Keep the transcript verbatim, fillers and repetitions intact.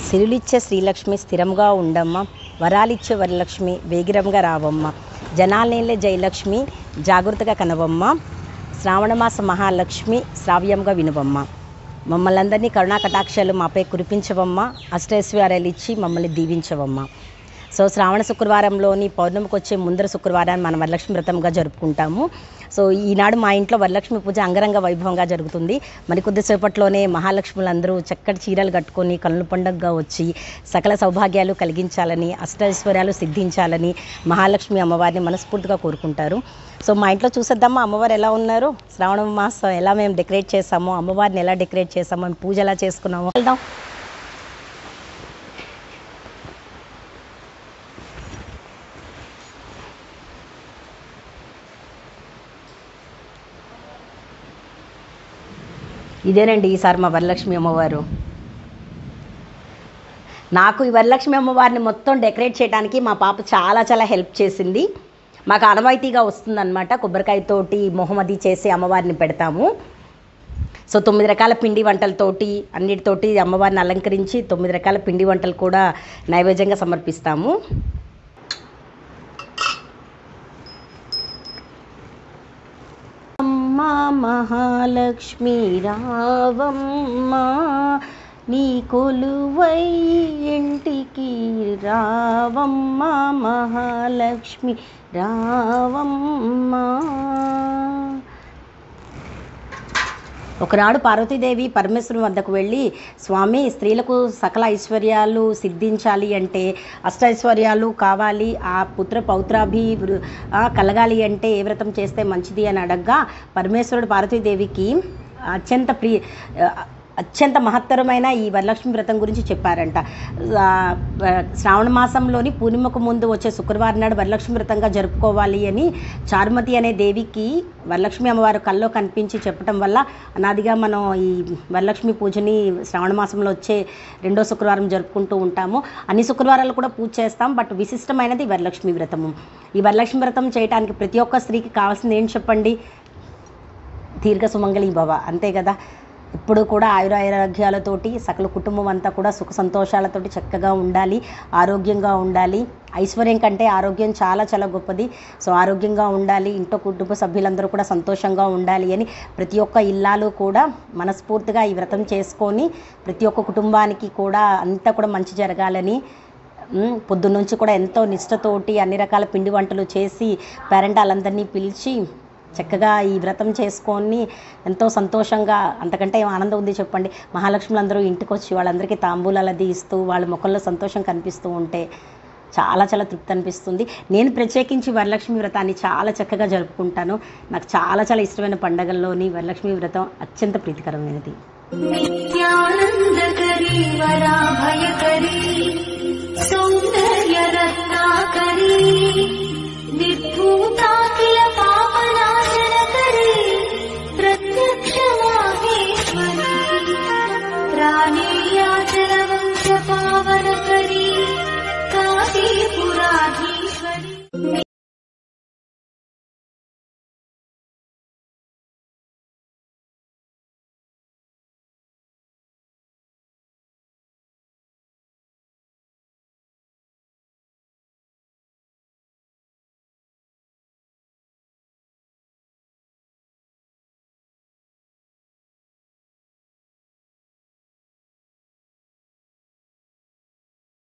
సిరులిచ్చే శ్రీలక్ష్మి స్థిరంగా ఉండమ్మ, వరాలిచ్చే వరలక్ష్మి వేగిరంగా రావమ్మ, జనాలనేలే జయలక్ష్మి జాగృతగా కనవమ్మ, శ్రావణమాస మహాలక్ష్మి శ్రావ్యంగా వినువమ్మ. మమ్మల్ని అందరినీ కరుణా కటాక్షాలు మాపై కురిపించవమ్మ, అష్టైశ్వర్యాలు ఇచ్చి మమ్మల్ని దీవించవమ్మ. సో శ్రావణ శుక్రవారంలోని పౌర్ణమికి వచ్చే ముందర శుక్రవారాన్ని మనం వరలక్ష్మి వ్రతంగా జరుపుకుంటాము. సో ఈనాడు మా ఇంట్లో వరలక్ష్మి పూజ అంగరంగ వైభవంగా జరుగుతుంది. మరి కొద్దిసేపట్లోనే మహాలక్ష్ములందరూ చక్కటి చీరలు కట్టుకొని కళ్ళు పండుగగా వచ్చి సకల సౌభాగ్యాలు కలిగించాలని, అష్టైశ్వర్యాలు సిద్ధించాలని మహాలక్ష్మి అమ్మవారిని మనస్ఫూర్తిగా కోరుకుంటారు. సో మా ఇంట్లో చూసేద్దామా అమ్మవారు ఎలా ఉన్నారు, శ్రావణ మాసం ఎలా మేము డెకరేట్ చేసామో, అమ్మవారిని ఎలా డెకరేట్ చేసామో, మేము పూజ ఎలా చేసుకున్నామో వెళ్దాం. ఇదేనండి ఈసారి మా వరలక్ష్మి అమ్మవారు. నాకు ఈ వరలక్ష్మి అమ్మవారిని మొత్తం డెకరేట్ చేయడానికి మా పాప చాలా చాలా హెల్ప్ చేసింది. మాకు ఆనవాయితీగా వస్తుందన్నమాట. కొబ్బరికాయతోటి మొహమ్మది చేసి అమ్మవారిని పెడతాము. సో తొమ్మిది రకాల పిండి వంటలతోటి అన్నిటితోటి అమ్మవారిని అలంకరించి తొమ్మిది రకాల పిండి వంటలు కూడా నైవేద్యంగా సమర్పిస్తాము. మహాలక్ష్మి రావమ్మ, నీ కొలువై ఇంటికి రావమ్మ, మహాలక్ష్మి రావమ్మ. ఒకనాడు పార్వతీదేవి పరమేశ్వరుని వద్దకు వెళ్ళి, స్వామి స్త్రీలకు సకల ఐశ్వర్యాలు సిద్ధించాలి అంటే, అష్టైశ్వర్యాలు కావాలి, ఆ పుత్ర పౌత్రాభి కలగాలి అంటే ఏ వ్రతం చేస్తే మంచిది అని అడగ్గా పరమేశ్వరుడు పార్వతీదేవికి అత్యంత ప్రియ అత్యంత మహత్తరమైన ఈ వరలక్ష్మి వ్రతం గురించి చెప్పారంట. శ్రావణ మాసంలోని పూర్ణిమకు ముందు వచ్చే శుక్రవారం నాడు వరలక్ష్మి వ్రతంగా జరుపుకోవాలి అని చారుమతి అనే దేవికి వరలక్ష్మి అమ్మవారు కల్లో కనిపించి చెప్పడం వల్ల అనాదిగా మనం ఈ వరలక్ష్మి పూజని శ్రావణ మాసంలో వచ్చే రెండో శుక్రవారం జరుపుకుంటూ ఉంటాము. అన్ని శుక్రవారాలు కూడా పూజ చేస్తాం, బట్ విశిష్టమైనది వరలక్ష్మి వ్రతము. ఈ వరలక్ష్మి వ్రతం చేయడానికి ప్రతి ఒక్క స్త్రీకి కావాల్సింది ఏంటి చెప్పండి? దీర్ఘ సుమంగళి భవ, అంతే కదా. ఇప్పుడు కూడా ఆయురారోగ్యాలతోటి సకల కుటుంబం అంతా కూడా సుఖ సంతోషాలతోటి చక్కగా ఉండాలి, ఆరోగ్యంగా ఉండాలి. ఐశ్వర్యం కంటే ఆరోగ్యం చాలా చాలా గొప్పది. సో ఆరోగ్యంగా ఉండాలి, ఇంట్లో కుటుంబ సభ్యులందరూ కూడా సంతోషంగా ఉండాలి అని ప్రతి ఒక్క ఇల్లాలు కూడా మనస్ఫూర్తిగా ఈ వ్రతం చేసుకొని ప్రతి ఒక్క కుటుంబానికి కూడా అంతా కూడా మంచి జరగాలని పొద్దున్నుంచి కూడా ఎంతో నిష్ఠతోటి అన్ని రకాల పిండి వంటలు చేసి పేరెంటాలందరినీ పిలిచి చక్కగా ఈ వ్రతం చేసుకొని ఎంతో సంతోషంగా, అంతకంటే ఏం ఆనందం ఉంది చెప్పండి. మహాలక్ష్ములందరూ ఇంటికి వచ్చి వాళ్ళందరికీ తాంబూలాలు అది ఇస్తూ వాళ్ళ ముఖంలో సంతోషం కనిపిస్తూ ఉంటే చాలా చాలా తృప్తి అనిపిస్తుంది. నేను ప్రత్యేకించి వరలక్ష్మి వ్రతాన్ని చాలా చక్కగా జరుపుకుంటాను. నాకు చాలా చాలా ఇష్టమైన పండుగల్లోని వరలక్ష్మి వ్రతం అత్యంత ప్రీతికరమైనది. నిత్యానందకరీ వరాభయకరీ సౌందర్య